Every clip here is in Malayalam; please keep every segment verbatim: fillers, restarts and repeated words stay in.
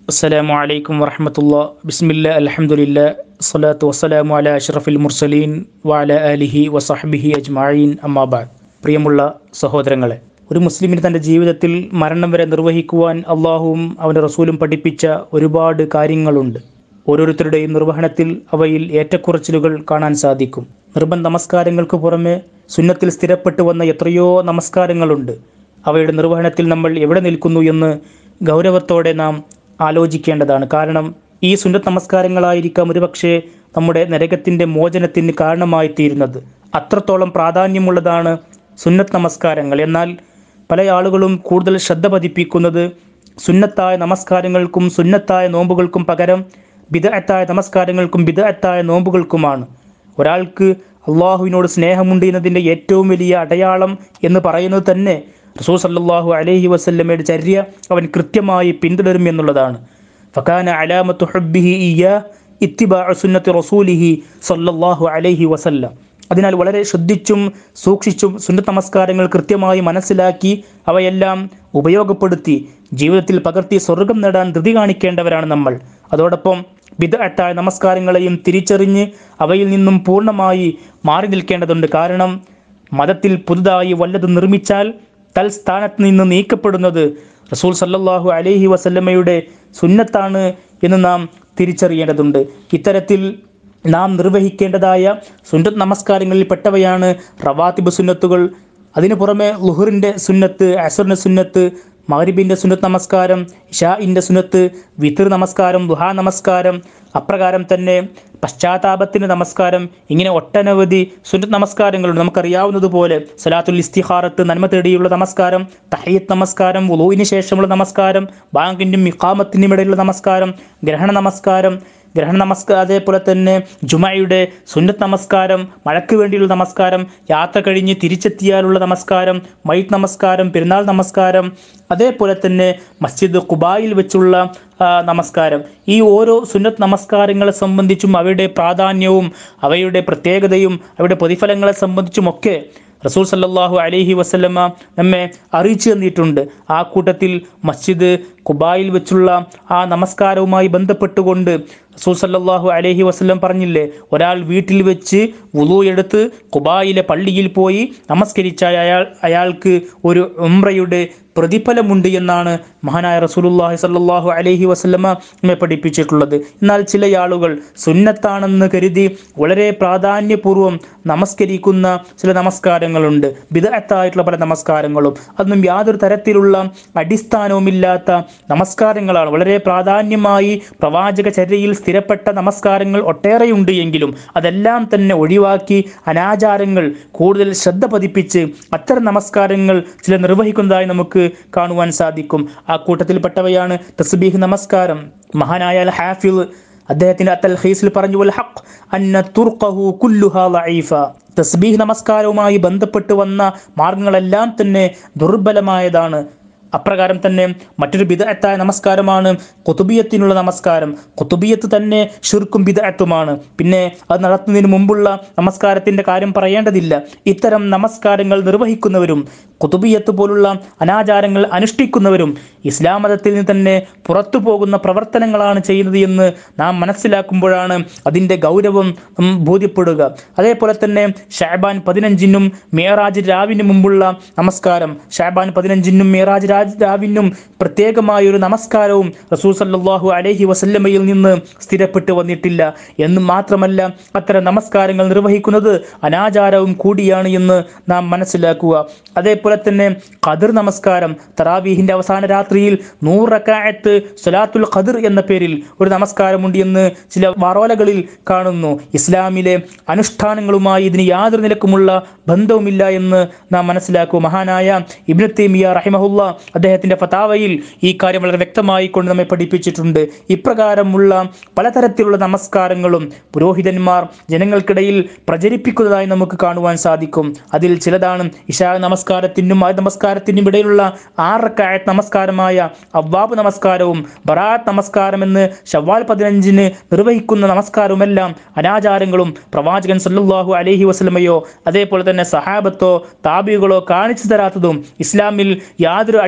അസ്സലാമു അലൈക്കും വറഹ്മത്തുള്ളാഹി ബിസ്മില്ലാ അൽഹംദുലില്ലാ സ്വലാത്തു വസ്സലാമു അലാ അഷ്റഫിൽ മുർസലീൻ വഅലാ ആലിഹി വസഹ്ബിഹി അജ്മഈൻ അമ്മാ ബഅദ്. പ്രിയമുള്ള സഹോദരങ്ങളെ, ഒരു മുസ്ലിമിന് തൻ്റെ ജീവിതത്തിൽ മരണം വരെ നിർവഹിക്കുവാൻ അള്ളാഹുവും അവൻ്റെ റസൂലും പഠിപ്പിച്ച ഒരുപാട് കാര്യങ്ങളുണ്ട്. ഓരോരുത്തരുടെയും നിർവഹണത്തിൽ അവയിൽ ഏറ്റക്കുറച്ചിലുകൾ കാണാൻ സാധിക്കും. നിർബന്ധ നമസ്കാരങ്ങൾക്ക് പുറമെ സുന്നത്തിൽ സ്ഥിരപ്പെട്ടു വന്ന എത്രയോ നമസ്കാരങ്ങളുണ്ട്. അവയുടെ നിർവഹണത്തിൽ നമ്മൾ എവിടെ നിൽക്കുന്നു എന്ന് ഗൗരവത്തോടെ നാം ആലോചിക്കേണ്ടതാണ്. കാരണം ഈ സുന്നത്ത് നമസ്കാരങ്ങളായിരിക്കാം ഒരുപക്ഷെ നമ്മുടെ നരകത്തിൻ്റെ മോചനത്തിന് കാരണമായി തീരുന്നത്. അത്രത്തോളം പ്രാധാന്യമുള്ളതാണ് സുന്നത്ത് നമസ്കാരങ്ങൾ. എന്നാൽ പല ആളുകളും കൂടുതൽ ശ്രദ്ധ പതിപ്പിക്കുന്നത് സുന്നത്തായ നമസ്കാരങ്ങൾക്കും സുന്നത്തായ നോമ്പുകൾക്കും പകരം ബിദ്അത്തായ നമസ്കാരങ്ങൾക്കും ബിദ്അത്തായ നോമ്പുകൾക്കുമാണ്. ഒരാൾക്ക് അള്ളാഹുവിനോട് സ്നേഹമുണ്ട് എന്നതിൻ്റെ ഏറ്റവും വലിയ അടയാളം എന്ന് പറയുന്നത് തന്നെ റസൂൽ സല്ലല്ലാഹു അലൈഹി വസല്ലമയുടെ ചര്യ അവൻ കൃത്യമായി പിന്തുടരും എന്നുള്ളതാണ്. ഫകാന അലാമത്തു ഹുബ്ബിഹി ഇയ്യാ ഇത്തിബാഉ സുന്നത്തി റസൂലിഹി സല്ലല്ലാഹു അലൈഹി വസല്ലം. അതിനാൽ വളരെ ശ്രദ്ധിച്ചും സൂക്ഷിച്ചും സുന്നത്ത് നമസ്കാരങ്ങൾ കൃത്യമായി മനസ്സിലാക്കി അവയെല്ലാം ഉപയോഗപ്പെടുത്തി ജീവിതത്തിൽ പകർത്തി സ്വർഗം നേടാൻ ധൃതി കാണിക്കേണ്ടവരാണ് നമ്മൾ. അതോടൊപ്പം ബിദ്അത്തായ നമസ്കാരങ്ങളെയും തിരിച്ചറിഞ്ഞ് അവയിൽ നിന്നും പൂർണ്ണമായി മാറി നിൽക്കേണ്ടതുണ്ട്. കാരണം മതത്തിൽ പുതുതായി വല്ലതും നിർമ്മിച്ചാൽ തൽസ്ഥാനത്ത് നിന്ന് നീക്കപ്പെടുന്നത് റസൂൽ സല്ലല്ലാഹു അലൈഹി വസല്ലമയുടെ സുന്നത്താണ് എന്ന് നാം തിരിച്ചറിയേണ്ടതുണ്ട്. ഇത്തരത്തിൽ നാം നിർവഹിക്കേണ്ടതായ സുന്നത്ത് നമസ്കാരങ്ങളിൽ പെട്ടവയാണ് റവാത്തിബ് സുന്നത്തുകൾ. അതിനു പുറമെ ളുഹറിൻ്റെ സുന്നത്ത്, അസറിൻ്റെ സുന്നത്ത്, മഗ്രിബിൻ്റെ സുന്നത്ത് നമസ്കാരം, ഇശാഇൻ്റെ സുന്നത്ത്, വിത്ർ നമസ്കാരം, ദുഹാ നമസ്കാരം, അപ്രകാരം തന്നെ പശ്ചാത്താപത്തിൻ്റെ നമസ്കാരം. ഇങ്ങനെ ഒട്ടനവധി സുന്നത്ത് നമസ്കാരങ്ങളുണ്ട്. നമുക്കറിയാവുന്നതുപോലെ സലാത്തുൽ ഇസ്തിഖാറത്ത്, നന്മ തേടിയുള്ള നമസ്കാരം, തഹയ്യത്ത് നമസ്കാരം, വുളൂഇന് ശേഷമുള്ള നമസ്കാരം, ബാങ്കിനും ഇഖാമത്തിനും ഇടയിലുള്ള നമസ്കാരം, ഗ്രഹണ നമസ്കാരം ഗ്രഹണ നമസ്കാരം അതേപോലെ തന്നെ ജുമയുടെ സുന്നത്ത് നമസ്കാരം, മഴയ്ക്ക് വേണ്ടിയുള്ള നമസ്കാരം, യാത്ര കഴിഞ്ഞ് തിരിച്ചെത്തിയാലുള്ള നമസ്കാരം, മയ്യിത്ത് നമസ്കാരം, പെരുന്നാൾ നമസ്കാരം, അതേപോലെ തന്നെ മസ്ജിദ് ഖുബായിൽ വെച്ചുള്ള നമസ്കാരം. ഈ ഓരോ സുന്നത്ത് നമസ്കാരങ്ങളെ സംബന്ധിച്ചും അവയുടെ പ്രാധാന്യവും അവയുടെ പ്രത്യേകതയും അവയുടെ പ്രതിഫലങ്ങളെ സംബന്ധിച്ചുമൊക്കെ റസൂൽ സല്ലല്ലാഹു അലൈഹി വസല്ലമ നമ്മെ അറിയിച്ചു തന്നിട്ടുണ്ട്. ആ കൂട്ടത്തിൽ മസ്ജിദ് ഖുബായിൽ വെച്ചുള്ള ആ നമസ്കാരവുമായി ബന്ധപ്പെട്ടുകൊണ്ട് റസൂൽ സല്ലല്ലാഹു അലൈഹി വസല്ലം പറഞ്ഞില്ലേ, ഒരാൾ വീട്ടിൽ വെച്ച് വുളൂ എടുത്ത് ഖുബായിലെ പള്ളിയിൽ പോയി നമസ്കരിച്ചാൽ അയാൾ അയാൾക്ക് ഒരു ഉംറയുടെ പ്രതിഫലമുണ്ട് എന്നാണ് മഹാനായ റസൂലുള്ളാഹി സ്വല്ലല്ലാഹു അലൈഹി വസല്ലമ നമ്മെ പഠിപ്പിച്ചിട്ടുള്ളത്. എന്നാൽ ചില ആളുകൾ സുന്നത്താണെന്ന് കരുതി വളരെ പ്രാധാന്യപൂർവ്വം നമസ്കരിക്കുന്ന ചില നമസ്കാരങ്ങളുണ്ട്. ബിദ്അത്തായിട്ടുള്ള പല നമസ്കാരങ്ങളും അതൊന്നും യാതൊരു തരത്തിലുള്ള അടിസ്ഥാനവുമില്ലാത്ത നമസ്കാരങ്ങളാണ്. വളരെ പ്രാധാന്യമായി പ്രവാചക ചര്യയിൽ സ്ഥിരപ്പെട്ട നമസ്കാരങ്ങൾ ഒട്ടേറെയുണ്ട് എങ്കിലും അതെല്ലാം തന്നെ ഒഴിവാക്കി അനാചാരങ്ങൾ കൂടുതൽ ശ്രദ്ധ പതിപ്പിച്ച് അത്തരം നമസ്കാരങ്ങൾ ചില നിർവഹിക്കുന്നതായി നമുക്ക് കാണുവാൻ സാധിക്കും. ആ കൂട്ടത്തിൽപ്പെട്ടവയാണ് തസ്ബീഹ് നമസ്കാരം. മഹാനായ അൽ ഹാഫിള് അദ്ദേഹത്തിന്റെ അത്തൽഖീസിൽ പറഞ്ഞു, വൽ ഹഖ് അന്ന തുർഖഹു കുല്ലുഹാ ലഈഫ. തസ്ബീഹ് നമസ്കാരവുമായി ബന്ധപ്പെട്ട് വന്ന മാർഗങ്ങളെല്ലാം തന്നെ ദുർബലമായതാണ്. അപ്രകാരം തന്നെ മറ്റൊരു ബിദ്അത്തായ നമസ്കാരമാണ് ഖുതുബിയത്തിനുള്ള നമസ്കാരം. ഖുതുബിയത്ത് തന്നെ ശിർക്കും ബിദ്അത്തുമാണ്. പിന്നെ അത് നടത്തുന്നതിന് മുമ്പുള്ള നമസ്കാരത്തിൻ്റെ കാര്യം പറയേണ്ടതില്ല. ഇത്തരം നമസ്കാരങ്ങൾ നിർവഹിക്കുന്നവരും ഖുതുബിയത്ത് പോലുള്ള അനാചാരങ്ങൾ അനുഷ്ഠിക്കുന്നവരും ഇസ്ലാം മതത്തിൽ നിന്ന് തന്നെ പുറത്തു പോകുന്ന പ്രവർത്തനങ്ങളാണ് ചെയ്യുന്നത് എന്ന് നാം മനസ്സിലാക്കുമ്പോഴാണ് അതിൻ്റെ ഗൗരവം ബോധ്യപ്പെടുക. അതേപോലെ തന്നെ ഷഅബാൻ പതിനഞ്ചിനും മിഅ്റാജ് രാവിന് മുമ്പുള്ള നമസ്കാരം, ഷഅബാൻ പതിനഞ്ചിനും മിഅ്റാജ് രാവിനും പ്രത്യേകമായൊരു നമസ്കാരവും റസൂൽ സല്ലല്ലാഹു അലൈഹി വസല്ലമയിൽ നിന്ന് സ്ഥിരപ്പെട്ടു വന്നിട്ടില്ല. എന്ന് മാത്രമല്ല, അത്തരം നമസ്കാരങ്ങൾ നിർവഹിക്കുന്നത് അനാചാരവും കൂടിയാണ് എന്ന് നാം മനസ്സിലാക്കുക. അതേപോലെ തന്നെ ഖദർ നമസ്കാരം, തറാവീഹിൻ്റെ അവസാന രാത്രിയിൽ നൂറ് റക്അത്ത് സ്വലാത്തുൽ ഖദർ എന്ന പേരിൽ ഒരു നമസ്കാരമുണ്ട് എന്ന് ചില വാറോലകളിൽ കാണുന്നു. ഇസ്ലാമിലെ അനുഷ്ഠാനങ്ങളുമായി ഇതിന് യാതൊരു നിലക്കുമുള്ള ബന്ധവുമില്ല എന്ന് നാം മനസ്സിലാക്കുക. മഹാനായ ഇബ്നു തൈമിയ്യ റഹിമഹുല്ലാ അദ്ദേഹത്തിൻ്റെ ഫതാവയിൽ ഈ കാര്യം വളരെ വ്യക്തമായി കൊണ്ട് നമ്മെ പഠിപ്പിച്ചിട്ടുണ്ട്. ഇപ്രകാരമുള്ള പലതരത്തിലുള്ള നമസ്കാരങ്ങളും പുരോഹിതന്മാർ ജനങ്ങൾക്കിടയിൽ പ്രചരിപ്പിക്കുന്നതായി നമുക്ക് കാണുവാൻ സാധിക്കും. അതിൽ ചിലതാണ് ഇശാ നമസ്കാരത്തിനും ആ നമസ്കാരത്തിനും ഇടയിലുള്ള ആറ് റക്അത്ത് നമസ്കാരമായ അവ്വാബ് നമസ്കാരവും ബറാഅത്ത് നമസ്കാരം എന്ന് ശവ്വാൽ പതിനഞ്ചിന് നിർവഹിക്കുന്ന നമസ്കാരവുമെല്ലാം അനാചാരങ്ങളും പ്രവാചകൻ സല്ലല്ലാഹു അലൈഹി വസല്ലമയോ അതേപോലെ തന്നെ സഹാബത്തോ താബികളോ കാണിച്ചു തരാത്തതും ഇസ്ലാമിൽ യാതൊരു അടി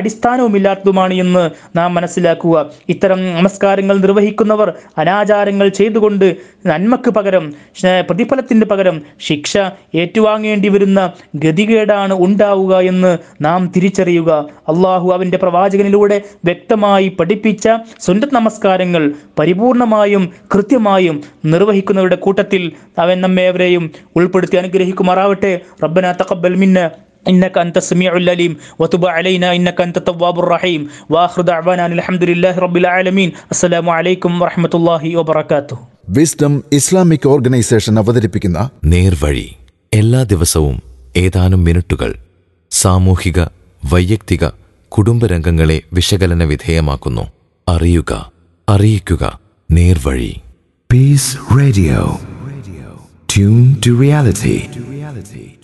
അടിസ്ഥാനവുമില്ലാത്തതുമാണ് എന്ന് നാം മനസ്സിലാക്കുക. ഇത്തരം നമസ്കാരങ്ങൾ നിർവഹിക്കുന്നവർ അനാചാരങ്ങൾ ചെയ്തുകൊണ്ട് നന്മക്ക് പകരം പ്രതിഫലത്തിന് പകരം ശിക്ഷ ഏറ്റുവാങ്ങേണ്ടി വരുന്ന ഗതികേടാണ് ഉണ്ടാവുക എന്ന് നാം തിരിച്ചറിയുക. അള്ളാഹു അവൻ്റെ പ്രവാചകനിലൂടെ വ്യക്തമായി പഠിപ്പിച്ച സുന്നത്ത് നമസ്കാരങ്ങൾ പരിപൂർണമായും കൃത്യമായും നിർവഹിക്കുന്നവരുടെ കൂട്ടത്തിൽ അവൻ നമ്മേവരെയും ഉൾപ്പെടുത്തി അനുഗ്രഹിക്കുമാറാവട്ടെ. റബ്ബനാ തഖബ്ബൽ മിന്നാ إنك أنت السميع العليم وتب علينا إنك أنت التواب الرحيم وآخر دعوانا الحمد لله رب العالمين. السلام عليكم ورحمة الله وبركاته. വിസ്ഡം ഇസ്ലാമിക് ഓർഗനൈസേഷൻ അവതരിപ്പിക്കുന്ന നേർവഴി എല്ലാ ദിവസവും ഏതാനും മിനിറ്റുകൾ സാമൂഹിക, വൈയക്തിക, കുടുംബരംഗങ്ങളെ വിശകലന വിധേയമാക്കുന്നു. അറിയുക, അറിയിക്കുക. നേർവഴി. Peace Radio. Tune to reality.